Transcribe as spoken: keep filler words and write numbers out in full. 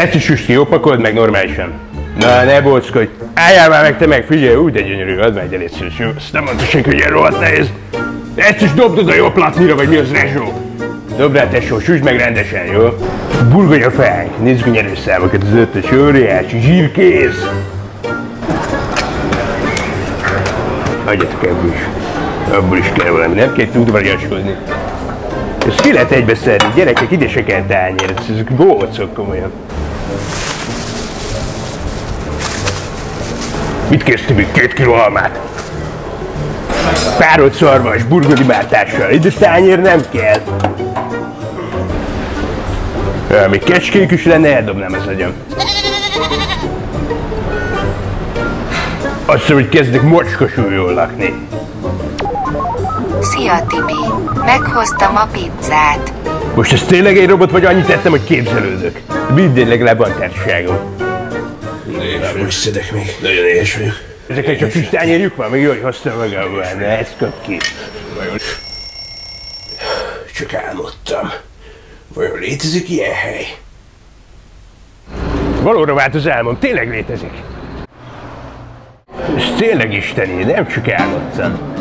Ezt is süsti, jó, pakold meg normálisan. Na, ne bockodj. Álljál már meg te meg, figyelj, úgy de gyönyörű, add meg egy egyszerűs, jó? Azt nem mondta senki, hogy ilyen rohadt nehéz. Ezt is dobd oda jó platnira, vagy mi az, Rezsó? Dobd rá, tesó, süsd meg rendesen, jó? Burgonya fánk, nézzük a nyerőszámokat, az ötös óriási zsírkéz. Hagyjatok ebből is. Abból is kell valami, nem kell udvariaskodni. Ezt ki lehet egybeszerni, gyerekek, ide se kell tányér, ezek bócok komolyan. Mit kérsz, Tibi? Két kiló almát? Párolt szarvas, burgodi bártással, ide tányér nem kell. Ja, még kecskék is lenne, eldobnám az agyam. Azt hiszem, hogy kezdek mocskosul jól lakni. Szia, Tibi! Meghoztam a pizzát. Most ez tényleg egy robot, vagy annyit tettem, hogy képzelődök? Minden legalább van társaságom. Nem is szedek még. Nagyon éhes vagyok. Ezeknek csak kis tányérjuk van, még jó, hogy hoztam magam volna, ezt kap ki. Csak álmodtam. Vajon létezik ilyen hely? Valóra vált az álmom, tényleg létezik. Ez tényleg isteni, nem csak álmodtam.